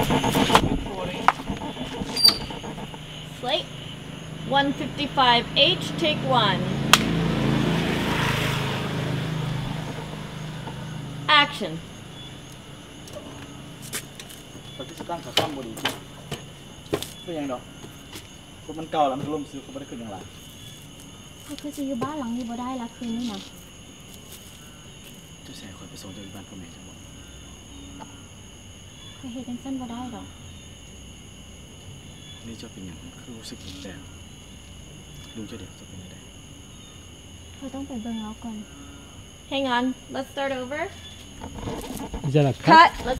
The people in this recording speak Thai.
Slate 155H, take 1. Action. ตอนที่ตั้งขาตั้งบดีไม่ยังดอกเพราะมันเก่าแล้วมันล่มซื้อเขาไม่ได้ขึ้นอย่างไรเขาคือจะอยู่บ้านหลังนี้บ่ได้ละคืนนี้นะจะแสคอยไปส่งจากบ้านพ่อแม่จังหวะเขาเฮ็ดจังซั่นบ่ได้ดอกนี่จะเป็นอย่างคือรู้สึกแต่ลุงจะเด็กจะเป็นยังไงเขาต้องไปเบิ่งเราก่อน Hang on, let's start over. Is that a cut? Cut. Let's